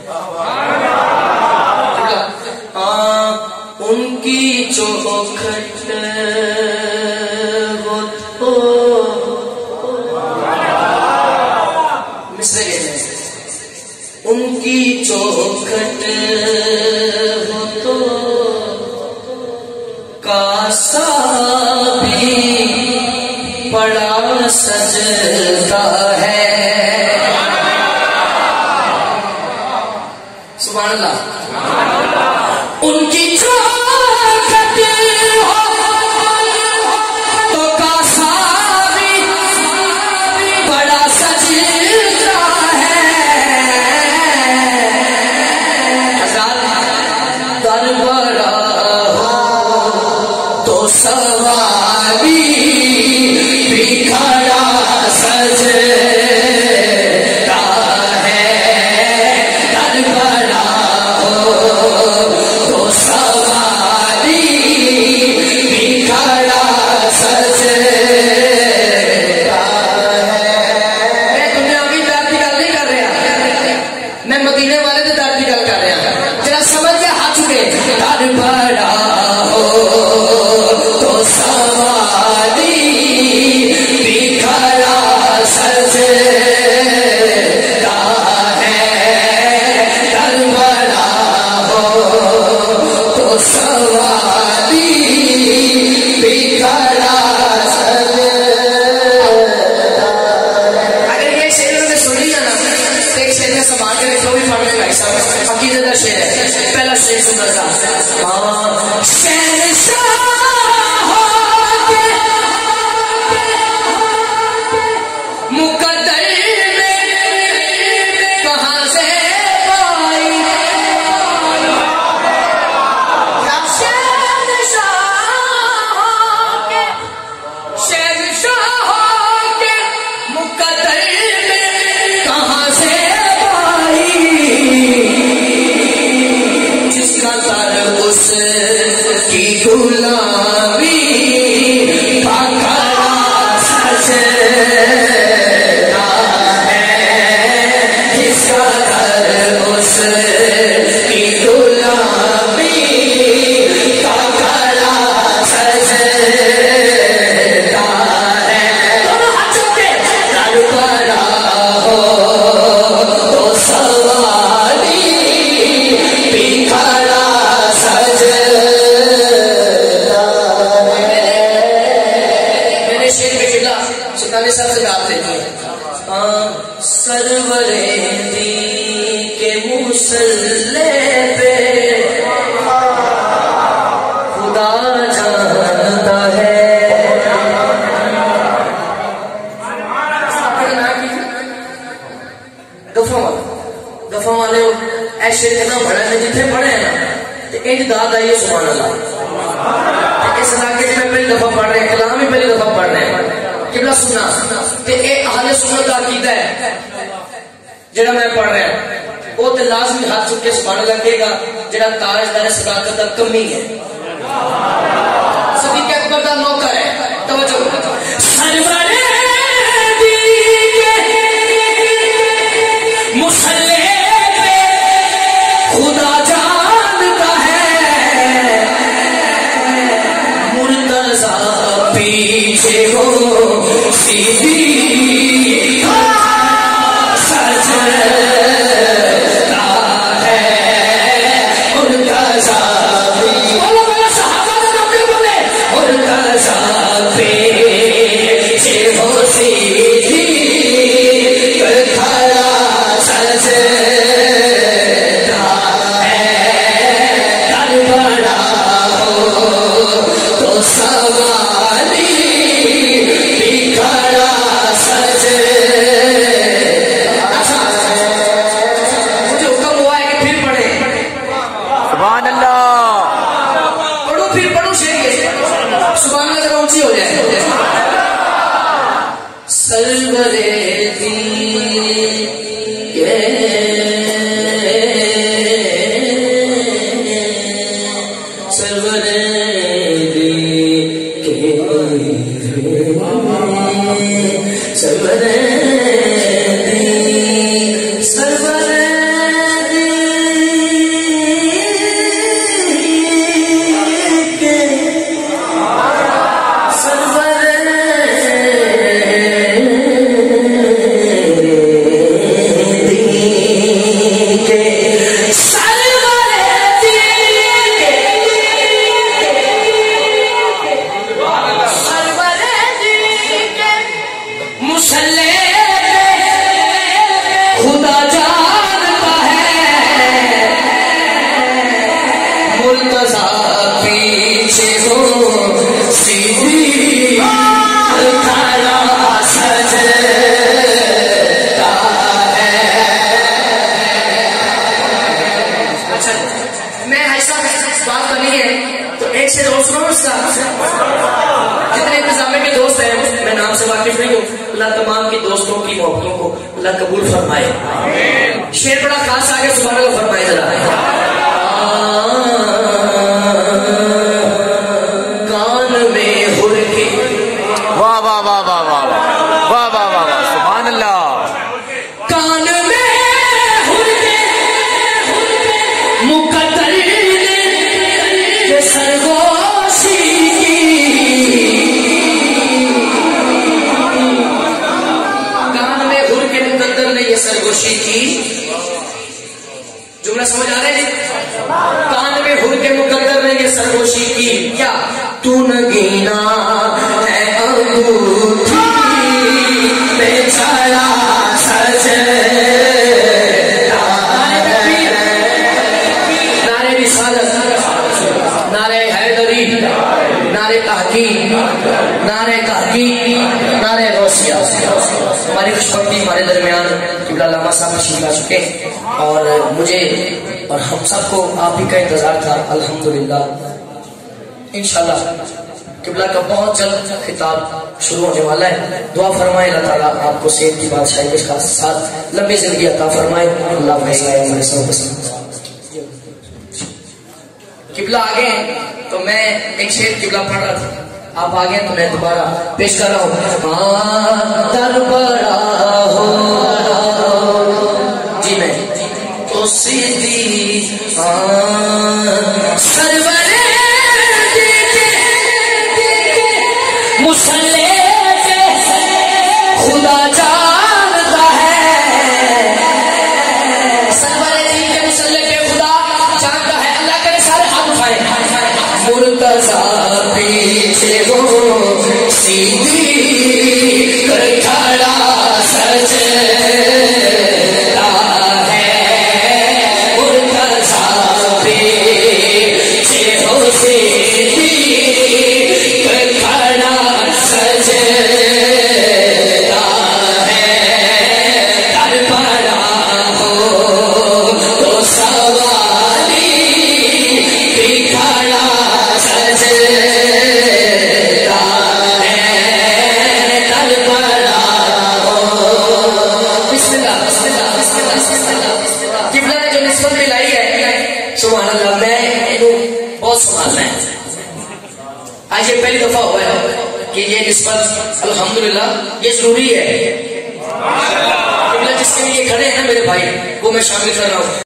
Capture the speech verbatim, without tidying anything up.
ان کی چوکھٹ وہ تو مصرے کے ان کی چوکھٹ وہ تو کاسا بھی بڑا سجدہ ہے. سبحان اللہ. ان کی چوکھٹ ہو تو کاسا بھی بڑا سجدہ ہے. در بڑا ہو تو سواری بھی کھڑا سجدہ ہے. در بڑا ہو تو سواری بھی کھڑا سجدہ ہے. میں دنیاوی درد کی گل نہیں کر رہا, میں مدینے والے دے درد کی گل کر رہا. جرا سمجھ کے ہاتھ چکے. در بڑا ہو تو سواری بھی کھڑا سجدہ ہے. در بڑا ہو تو سواری بھی کھڑا سجدہ. اگر یہ شعر میں سن لیا نا تو ایک شعر میں سنبھال کے لکھو بھی پڑھ لیں بھائی صاحب. عقیدت کا شعر ہے. پہلا شعر سن رہا تھا. مقدر میں کہاں سے پائی شہنشاہوں کے مقدر میں کہاں سے پائی. جس کا سر اس کی غلامی پکڑا سجدہ ہے. جس کا سر اس کی غلامی پکڑا سجدہ ہے. دونوں ہاتھ چکے. در بڑا ہو تو سواری بھی کھڑا سجدہ ہے. میرے شعر میں جگہ سلطان صاحب سے یاد رہتی ہے. سرور دی کے مصلے پہ خدا جانتا ہے. دفعہ دفعہ والے ایسے اتنا بڑا ہے جتنے پڑھے ہیں نا انج داد آئیے. سبحان اللہ. اس علاقے میں پہلی دفعہ پڑھ رہے ہیں, کلام ہی پہلی دفعہ پڑھ رہے ہیں. قبلہ سننا کہ اے اہل سنت کا عقیدہ ہے جڑا میں پڑھ رہا ہوں. وہ تے لازمی ہاتھ چک کے سبحان اللہ کہے گا جڑا تاجدار صداقت کا کمی ہے, صدیق اکبر کا نوکر ہے. توجہ. سرور دی کے مصلے پہ خدا جانتا ہے. مرتضی پیچھے ہو سیدھی سجدہ ہے. مرتضی بولو بولو صحابہ کا نام بولے. مرتضی پیچھے ہو سیدھی کھڑا سجدہ ہے. در بڑا ہو تو سواری بھی کھڑا سجدہ. مجھے حکم ہوا ہے کہ پھر پڑھے. سبحان اللہ. پڑھو پھر پڑھو شعر. سبحان اللہ ذرا اونچی ہو جائے. سرور دی کے اس کا جتنے انتظامیہ کے دوست ہیں میں نام سے واقف نہیں ہوں اللہ تمام کی دوستوں کی محبتوں کو اللہ قبول فرمائے شیر بڑا خاص آگے سبحان اللہ فرمائے ذرا کان میں ہر کے واہ واہ واہ واہ واہ واہ واہ واہ واہ سبحان اللہ کان میں ہر کے مقدر نے سرگوشی سرگوشی کی جملہ سمجھ آ رہے ہیں کان میں ہر کے مقدر نے یہ سرگوشی کی کیا تو نگینا ہے انگوٹھی میں چھڑا سجدہ نعرہ رسالت نعرہ حیدری نعرہ تحقیق نعرہ تحقیق نعرہ غوثیہ ہماری خوشبختی ہمارے درمیان قبلہ علامہ صاحب تشریف لا چکے اور مجھے اور ہم سب کو آپ ہی کا انتظار تھا الحمدللہ انشاءاللہ قبلہ کا بہت جلد خطاب شروع ہونے والا ہے دعا فرمائے اللہ تعالیٰ آپ کو صحت کی بادشاہی کے ساتھ لمبی زندگی عطا فرمائے اللہ قبلہ آگے تو میں ایک شعر قبلہ پڑھ رہا تھا آپ آگے تو میں دوبارہ پیش کر رہا ہوں در بڑا ہو جی میں تو سیدھی سرور مسلح خدا جانتا ہے سرور جی کے مسلح پہ خدا جانتا ہے اللہ کرے سارے ہاتھ اٹھائے مرتضی پیچھے ہو سیدھی کھڑا سجدہ ہے مرتضی پیچھے ہو سیدھی کھڑا سجدہ ہے در پڑا ہو تو سوالی بھی کھڑا قبلہ نے جو نسبت ملائی ہے سبحان اللہ میں انہوں بہت سنبھالنا ہے آج یہ پہلی دفعہ ہوا ہے کہ یہ نسبت الحمدللہ یہ ضروری ہے قبلہ جس کے لیے کھڑے ہیں نا میرے بھائی وہ میں شامل کر رہا ہوں